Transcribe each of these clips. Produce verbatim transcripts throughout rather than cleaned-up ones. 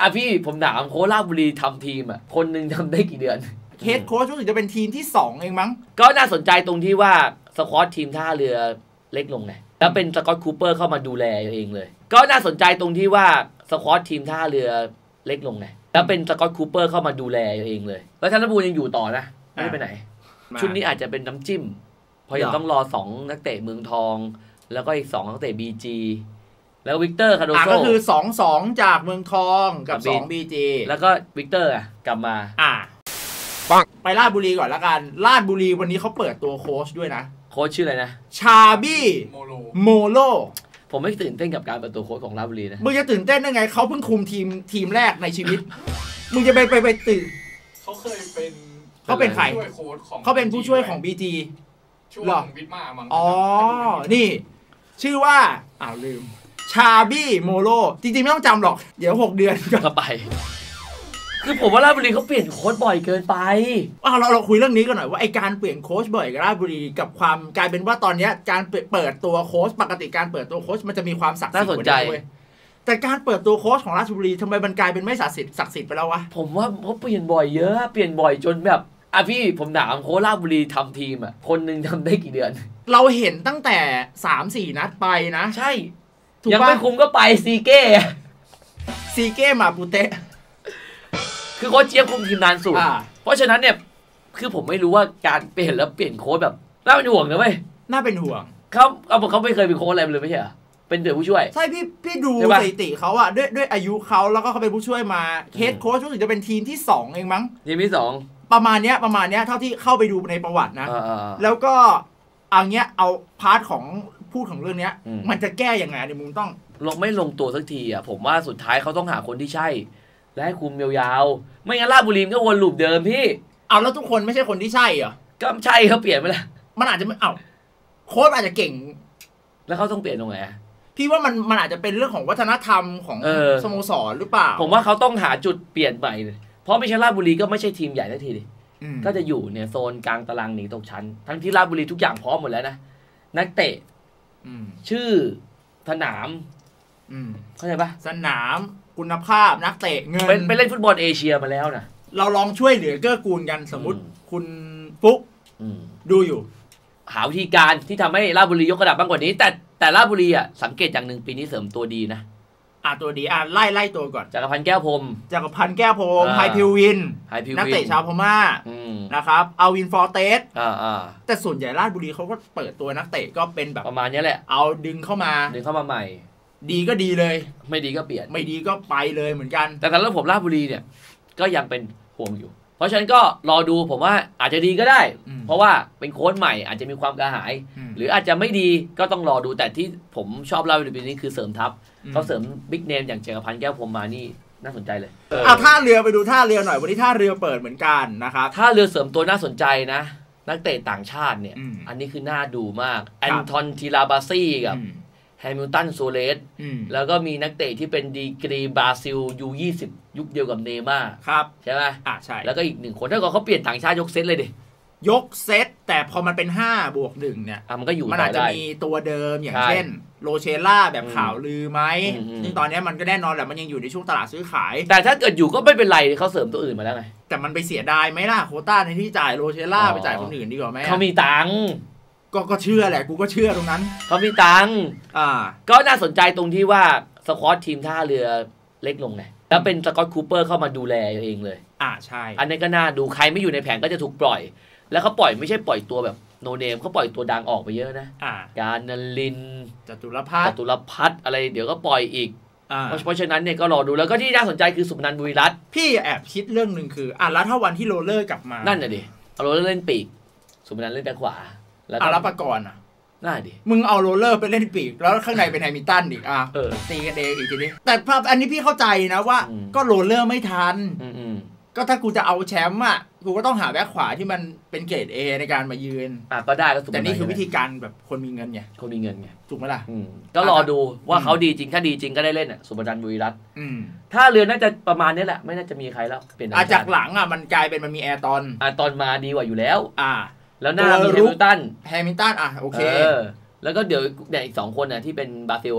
อ่ะพี่ผมถามโค้ชราชบุรีทำทีมอ่ะคนหนึ่งทำได้กี่เดือนเฮดโค้ชรู้สึกจะเป็นทีมที่สองเองมั้งก็น่าสนใจตรงที่ว่าสควอตทีมท่าเรือเล็กลงไงแล้วเป็นสกอตคูเปอร์เข้ามาดูแลเองเลยก็น่าสนใจตรงที่ว่าสควอตทีมท่าเรือเล็กลงไงแล้วเป็นสกอตคูเปอร์เข้ามาดูแลเองเลยแล้วธนบูรยังอยู่ต่อนะไม่ได้ไปไหนชุดนี้อาจจะเป็นน้ำจิ้มเพราะยังต้องรอสองนักเตะเมืองทองแล้วก็อีกสองนักเตะ บี จี แล้ววิกเตอร์คาโดโซก็คือสองสองจากเมืองทองกับสอง บี จีแล้วก็วิกเตอร์อ่ะกลับมาอ่าปังไปราชบุรีก่อนละกันราชบุรีวันนี้เขาเปิดตัวโค้ชด้วยนะโค้ชชื่ออะไรนะชาบี้โมโลโมโลผมไม่ตื่นเต้นกับการเปิดตัวโค้ชของราชบุรีนะมึงจะตื่นเต้นได้ไงเขาเพิ่งคุมทีมทีมแรกในชีวิตมึงจะไปไปไปตื่นเขาเคยเป็นเขาเป็นใครเขาเป็นผู้ช่วยของ บี จีช่วงวิทมามั้งอ๋อนี่ชื่อว่าอ้าวลืมชาบี้โมโลจริงๆไม่ต้องจำหรอกเดี๋ยวหกเดือนก็ไปคือผมว่าราชบุรีเขาเปลี่ยนโค้ชบ่อยเกินไปอ่ะเราเราคุยเรื่องนี้กันหน่อยว่าไอการเปลี่ยนโค้ชบ่อยกับราชบุรีกับความกลายเป็นว่าตอนนี้การเปิดตัวโค้ชปกติการเปิดตัวโค้ชมันจะมีความศักดิ์สิทธิ์น่าสนใจแต่การเปิดตัวโค้ชของราชบุรีทำไมมันกลายเป็นไม่ศักดิ์สิทธิ์ศักดิ์สิทธิ์ไปแล้ววะผมว่าเขาเปลี่ยนบ่อยเยอะเปลี่ยนบ่อยจนแบบอ่ะพี่ผมถามโค้ชราชบุรีทำทีมอ่ะคนหนึ่งทำได้กี่เดือนเราเห็นตั้งแต่ สามสี่ นัดไปนะใช่ยังไม่คุมก็ไปซีเก้ซีเก้มาปูเตะคือโค้ชเจี๊ยบคุมทีมนานสุดเพราะฉะนั้นเนี่ยคือผมไม่รู้ว่าการเปลี่ยนแล้วเปลี่ยนโค้ชแบบน่าเป็นห่วงนะเว้ยน่าเป็นห่วงเขาเอาเขาไม่เคยเป็นโค้ชอะไรเลยไม่ใช่เหรอเป็นเด็กผู้ช่วยใช่พี่พี่ดูสถิติเขาอะด้วยด้วยอายุเขาแล้วก็เขาเป็นผู้ช่วยมาเฮดโค้ชรู้สึกจะเป็นทีมที่สองเองมั้งทีมที่สองประมาณเนี้ยประมาณเนี้ยเท่าที่เข้าไปดูในประวัตินะแล้วก็เอาเงี้ยเอาพาร์ทของพูดของเรื่องเนี้ยมันจะแก้ยังไงในมุมต้องลงไม่ลงตัวสักทีอ่ะผมว่าสุดท้ายเขาต้องหาคนที่ใช่และให้คุมยาวๆไม่งั้นราชบุรีก็วนลูปเดิมพี่เอาแล้วทุกคนไม่ใช่คนที่ใช่เหรอก็ใช่เขาเปลี่ยนไปแล้วมันอาจจะไม่เอาโค้ชอาจจะเก่งแล้วเขาต้องเปลี่ยนตรงไหนพี่ว่ามันมันอาจจะเป็นเรื่องของวัฒนธรรมของสโมสรหรือเปล่าผมว่าเขาต้องหาจุดเปลี่ยนใหม่เพราะไม่ใช่ราชบุรีก็ไม่ใช่ทีมใหญ่ทันทีดิก็จะอยู่เนี่ยโซนกลางตารางหนีตกชั้นทั้งที่ราชบุรีทุกอย่างพร้อมหมดแล้วนะนักเตะชื่อสนามเข้าใจปะสนามคุณภาพนักเตะเงินไปเล่นฟุตบอลเอเชียมาแล้วนะเราลองช่วยเหลือเกื้อกูลกันสมมติคุณฟุ๊กดูอยู่หาวิธีการที่ทำให้ราชบุรียกระดับบ้างกว่านี้แต่แต่ราชบุรีอ่ะสังเกตอย่างหนึ่งปีนี้เสริมตัวดีนะอ่ะตัวดีอ่ะไล่ไล่ตัวก่อนจักรพันธ์แก้วพรมจักรพันธ์แก้วพรมไฮพิววินนักเตะชาวพม่านะครับเอาวินฟอร์เตสแต่ส่วนใหญ่ราชบุรีเขาก็เปิดตัวนักเตะก็เป็นแบบประมาณนี้แหละเอาดึงเข้ามาดึงเข้ามาใหม่ดีก็ดีเลยไม่ดีก็เปลี่ยนไม่ดีก็ไปเลยเหมือนกันแต่สำหรับผมราชบุรีเนี่ยก็ยังเป็นห่วงอยู่เพราะฉะนั้นก็รอดูผมว่าอาจจะดีก็ได้เพราะว่าเป็นโค้ชใหม่อาจจะมีความกระหายหรืออาจจะไม่ดีก็ต้องรอดูแต่ที่ผมชอบราชบุรีปีนี้คือเสริมทัพเขาเสริมบิ๊กเนมอย่างจักรพันธ์แก้วพรมมานี่น่าสนใจเลยเอาท่าเรือไปดูท่าเรือหน่อยวันนี้ท่าเรือเปิดเหมือนกันนะครับท่าเรือเสริมตัวน่าสนใจนะนักเตะต่างชาติเนี่ยอันนี้คือน่าดูมากแอนทอนทีลาบาซี่กับแฮมิลตันโซเลสแล้วก็มีนักเตะที่เป็นดีกรีบราซิลยูยี่สิบยุคเดียวกับเนม่าครับใช่ไหมอ่ะใช่แล้วก็อีกหนึ่งคนถ้าเกิดเขาเปลี่ยนต่างชาติยกเซตเลยดิยกเซตแต่พอมันเป็นห้าบวกหนึ่งเนี่ยมันก็อยู่มันอาจจะมีตัวเดิมอย่างเช่นโรเชล่าแบบข่าวลือไหมซึ่งตอนนี้มันก็แน่นอนแหละมันยังอยู่ในช่วงตลาดซื้อขายแต่ถ้าเกิดอยู่ก็ไม่เป็นไรเขาเสริมตัวอื่นมาแล้วไงแต่มันไปเสียดายไหมล่ะโควต้าในที่จ่ายโรเชล่าไปจ่ายคนอื่นดีกว่าไหมเขามีตังค์ก็ก็เชื่อแหละกูก็เชื่อตรงนั้นเขามีตังค์อ่าก็น่าสนใจตรงที่ว่าสควอตทีมท่าเรือเล็กลงไงแล้วเป็นสกอตคูเปอร์เข้ามาดูแลเองเลยอ่าใช่อันนี้ก็น่าดูใครไม่อยู่ในแผนก็จะถูกปล่อยแล้วเขาปล่อยไม่ใช่ปล่อยตัวแบบโนเนมเขาปล่อยตัวดังออกไปเยอะนะการนลินจตุรพัฒน์จตุรพัฒน์อะไรเดี๋ยวก็ปล่อยอีกเพราะฉะนั้นเนี่ยก็รอดูแล้วก็ที่น่าสนใจคือสุพนันท์บุรีรัตน์พี่แอบคิดเรื่องหนึ่งคืออ่ะแล้วถ้าวันที่โรเลอร์กลับมานั่นน่ะดิเอาโรเลอร์เล่นปีกสุพนันท์เล่นแบ็คขวาแล้วอ่ะแล้วปกรณ์อ่ะน่าดิมึงเอาโรเลอร์ไปเล่นปีกแล้วข้างในเป็นไฮมิลตันอีกอ่ะตีกันเองอีกทีนี้แต่ภาพอันนี้พี่เข้าใจนะว่าก็โรเลอร์ไม่ทันก็ถ้ากูจะเอาแชมป์อ่ะกูก็ต้องหาแบ็คขวาที่มันเป็นเกรด A ในการมายืนอ่ะก็ได้ก็สุดแต่นี่คือวิธีการแบบคนมีเงินไงคนมีเงินไงถูกไหมล่ะก็รอดูว่าเขาดีจริงถ้าดีจริงก็ได้เล่นอ่ะสุพนันท์บุรีรัตน์ถ้าเรือน่าจะประมาณนี้แหละไม่น่าจะมีใครแล้วเปลี่ยนอาจากหลังอ่ะมันกลายเป็นมันมีแอร์ตอนอ่ะตอนมาดีกว่าอยู่แล้วอ่าแล้วหน้ามีแฮมิลตันแฮมิลตันอ่ะโอเคแล้วก็เดี๋ยวเนี่ยอีกสองคนน่ะที่เป็นบราซิลอ่ะ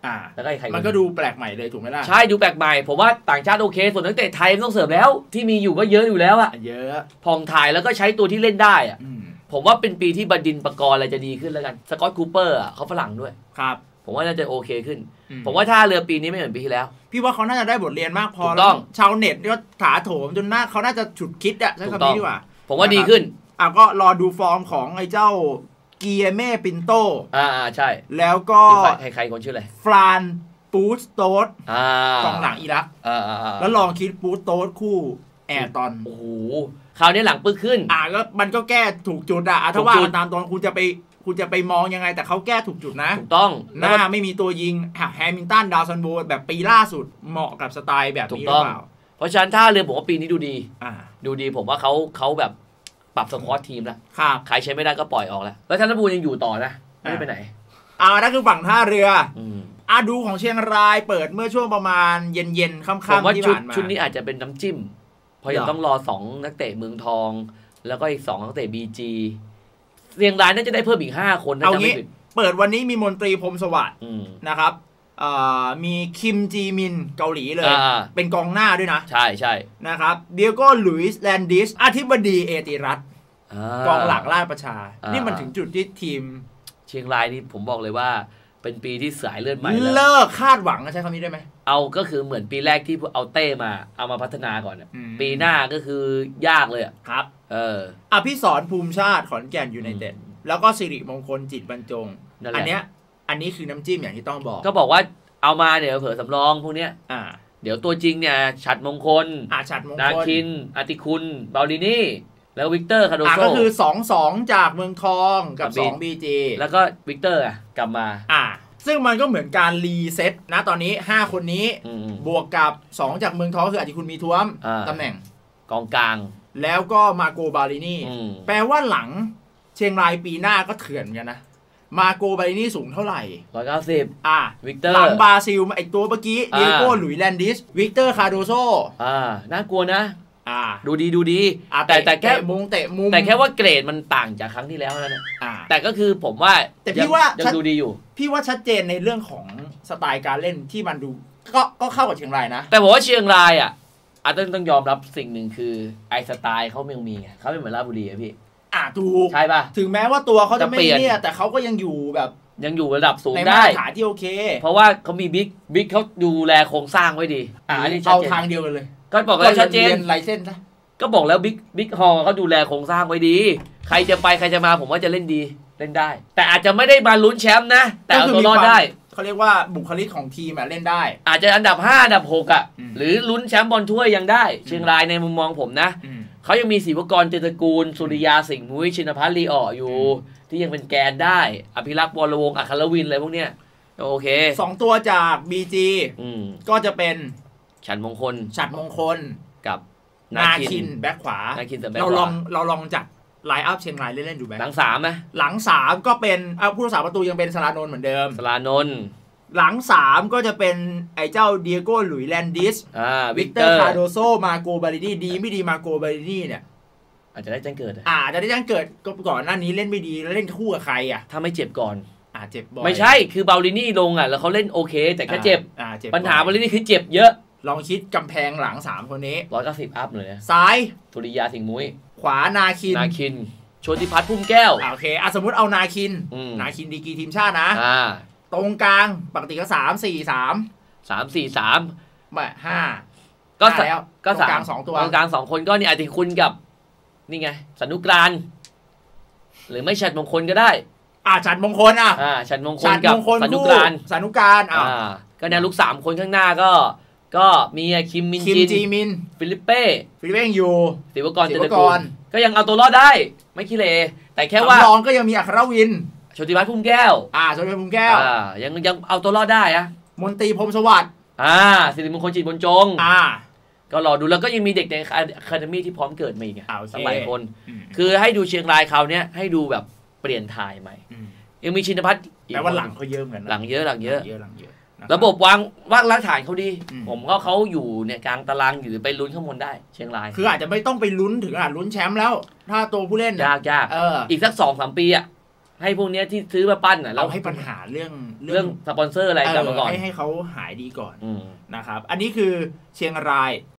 อ่าแล้วก็ใครมันก็ดูแปลกใหม่เลยถูกไหมล่ะใช่ดูแปลกใหม่ผมว่าต่างชาติโอเคส่วนนักเตะไทยไม่ต้องเสริมแล้วที่มีอยู่ก็เยอะอยู่แล้วอะเยอะพองถ่ายแล้วก็ใช้ตัวที่เล่นได้อะผมว่าเป็นปีที่บดินทร์ปกรณ์อะไรจะดีขึ้นแล้วกันสกอตคูเปอร์อ่ะเขาฝรั่งด้วยครับผมว่าน่าจะโอเคขึ้นผมว่าท่าเรือปีนี้ไม่เหมือนปีที่แล้วพี่ว่าเขาน่าจะได้บทเรียนมากพอแล้วชาวเน็ตก็ถาโถมจนน่าเขาน่าจะฉุดคิดอะใช้คำนี้ดีกว่าผมว่าดีขึ้นอ่ะก็รอดูฟอร์มของไอ้เจ้าเกียเม่ปินโตอ่าใช่แล้วก็ใครใครคนชื่ออะไรฟรานปูสโตสกองหลังอิรักแล้วลองคิดปูสโตสคู่แอร์ตอนโอ้โหคราวนี้หลังปึ๊กขึ้นอ่าก็มันก็แก้ถูกจุดอ่ะถ้าว่าตามตอนคุณจะไปคุณจะไปมองยังไงแต่เขาแก้ถูกจุดนะถูกต้องหน้าไม่มีตัวยิงแฮมิลตันดาวซันโบแบบปีล่าสุดเหมาะกับสไตล์แบบนี้หรือเปล่าเพราะฉะนั้นท่าเรือผมว่าปีนี้ดูดีดูดีผมว่าเขาเขาแบบปรับสควอตทีมแล้วใครใช้ไม่ได้ก็ปล่อยออกแล้วแล้วธนบูรยังอยู่ต่อนะไม่ได้ไปไหนอ่านั่นคือฝั่งท่าเรืออ่าดูของเชียงรายเปิดเมื่อช่วงประมาณเย็นๆค่ำๆที่ผ่านมาชุดนี้อาจจะเป็นน้ำจิ้มเพราะยังต้องรอสองนักเตะเมืองทองแล้วก็อีกสองนักเตะ บี จี เชียงรายน่าจะได้เพิ่มอีกห้าคนนะเอางี้เปิดวันนี้มีมนตรีพรมสวัสดิ์นะครับมีคิมจีมินเกาหลีเลยเป็นกองหน้าด้วยนะใช่ใช่นะครับเดียโก้หลุยส์แลนดิสอธิบดีเอติรัตกองหลังราชประชานี่มันถึงจุดที่ทีมเชียงรายนี่ผมบอกเลยว่าเป็นปีที่สายเลือดใหม่แล้วเลิกคาดหวังใช้คำนี้ได้ไหมเอาก็คือเหมือนปีแรกที่เอาเต้มาเอามาพัฒนาก่อนปีหน้าก็คือยากเลยครับเอออภิสรภูมิชาติขอนแก่นยูไนเต็ดแล้วก็สิริมงคลจิตบรรจงอันเนี้ยอันนี้คือน้ำจิ้มอย่างที่ต้องบอกก็บอกว่าเอามาเดี๋ยวเผื่อสำรองพวกเนี้ยอ่าเดี๋ยวตัวจริงเนี่ยฉัตรมงคลอ่าฉัตรมงคลนาคินอติคุณบาลินี่แล้ววิกเตอร์คาโดโซก็คือสองสองจากเมืองทองกับสอง บี จีแล้วก็วิกเตอร์อ่ะกลับมาอ่าซึ่งมันก็เหมือนการรีเซ็ตนะตอนนี้ห้าคนนี้บวกกับสองจากเมืองทองคืออติคุณมีท้วมตำแหน่งกองกลางแล้วก็มาโกบาลินี่แปลว่าหลังเชียงรายปีหน้าก็เถื่อนกันนะมาโกบาลินี่สูงเท่าไหร่ร้อยเก้าสิบอ่าวิกเตอร์หลังบราซิลไอตัวเมื่อกี้เดียโก้หลุยแลนดิสวิกเตอร์คาโดโซอ่าน่ากลัวนะอ่าดูดีดูดีแต่แต่แค่มุงเตะมุมแต่แค่ว่าเกรดมันต่างจากครั้งที่แล้วแล้วนะแต่ก็คือผมว่าแต่พี่ว่ายังดูดีอยู่พี่ว่าชัดเจนในเรื่องของสไตล์การเล่นที่มันดูก็ก็เข้ากับเชียงรายนะแต่ผมว่าเชียงรายอ่ะอาจจะต้องยอมรับสิ่งหนึ่งคือไอสไตล์เขาไม่มีไงเขาไม่เหมือนราชบุรีอะพี่อ่าถูกใช่ป่ะถึงแม้ว่าตัวเขาจะไม่เนี่ยแต่เขาก็ยังอยู่แบบยังอยู่ระดับสูงได้ในมาตรฐานที่โอเคเพราะว่าเขามีบิ๊กบิ๊กเขาดูแลโครงสร้างไว้ดีอ่าอันนี้เอาทางเดียวกันเลยก็บอกแล้วชัดเจนไลเส้นซะก็บอกแล้วบิ๊กบิ๊กฮอลเขาดูแลโครงสร้างไว้ดีใครจะไปใครจะมาผมว่าจะเล่นดีเล่นได้แต่อาจจะไม่ได้มาลุ้นแชมป์นะแต่เอาตัวรอดได้เขาเรียกว่าบุคลิกของทีมเล่นได้อาจจะอันดับห้าอันดับหกอ่ะหรือลุ้นแชมป์บอลถ้วยยังได้เชียงรายในมุมมองผมนะเขายังมีศิวกรเจตกูลสุริยาสิงห์มุ้ยชินภัทรลีอ่ออยู่ที่ยังเป็นแกนได้อภิรักษ์วรวงศ์อัครวินอะไรพวกเนี้ยโอเคสองตัวจาก บี จี ก็จะเป็นฉัตรมงคลฉัตรมงคลกับนาคินแบ็คขวาเราลองเราลองจัดไลน์อัพเชียงรายเล่นๆดูไหมหลังสามไหมหลังสามก็เป็นผู้รักษาประตูยังเป็นสลานนท์เหมือนเดิมสลานนท์หลังสามก็จะเป็นไอ้เจ้าเดียโก้หลุยแลนดิสอ่าวิกเตอร์คาโดโซมาโกบาลินี่ดีไม่ดีมาโกบาลินี่เนี่ยอาจจะได้แจ้งเกิดอ่าจะได้แจ้งเกิดก็ก่อนหน้านี้เล่นไม่ดีแล้วเล่นคู่กับใครอ่ะถ้าไม่เจ็บก่อนอ่าเจ็บบ่อยไม่ใช่คือบาลินี่ลงอ่ะแล้วเขาเล่นโอเคแต่แค่เจ็บอ่าเจ็บปัญหาบาลินี่คือเจ็บเยอะลองคิดกำแพงหลังสามคนนี้หนึ่งร้อยเก้าสิบอัพเลยนะซ้ายธุริยาสิงห์มุ้ยขวานาคินนาคินโชติพัฒน์พุ่มแก้วโอเคอ่ะสมมติเอานาคินนาคินดีกรีทีมชาตินะอ่าตรงกลางปกติก็สามสี่สามสามสี่สามไม่ห้าก็แล้วก็ตรงกลางสองตัวตรงกลางสองคนก็นี่อาจจะคุณกับนี่ไงสนุกรานหรือไม่ฉัตรมงคลก็ได้อ่าฉัตรมงคลอ่ะอ่าฉัตรมงคลกับสนุกรานสนุกการอ่าก็เนี่ยลูกสามคนข้างหน้าก็ก็มีคิมมินจินจีมินฟิลิปเป้ฟิลิปเป้ยังอยู่ศิวกรเจตกูลก็ยังเอาตัวรอดได้ไม่ขี้เลแต่แค่ว่าสำรองก็ยังมีอัครวินโชติพัฒน์พุ่มแก้วอ่าโชติพัฒน์พุ่มแก้วอ่ายังยังเอาตัวรอดได้อะมนตรีพรมสวัสดิ์อ่าสิริมงคลจิตบรรจงอ่าก็รอดูแล้วก็ยังมีเด็กในอะคาเดมี่ที่พร้อมเกิดมาอีกสักหลายคนคือให้ดูเชียงรายคราวนี้ให้ดูแบบเปลี่ยนถ่ายใหม่ยังมีชินภัทรแต่ว่าหลังเขาเยอะเหมือนกันหลังเยอะหลังเยอะหลังเยอะระบบวางวางรากฐานเขาดีผมก็เขาอยู่เนี่ยกลางตารางอยู่ไปลุ้นข้างบนได้เชียงรายคืออาจจะไม่ต้องไปลุ้นถึงขนาดลุ้นแชมป์แล้วถ้าตัวผู้เล่นยากยากเอออีกสักสองสามปีอ่ะให้พวกเนี้ยที่ซื้อมาปั้นอ่ะเราให้ปัญหาเรื่องเรื่องสปอนเซอร์อะไรกลับมาก่อนให้ให้เขาหายดีก่อนนะครับอันนี้คือเชียงราย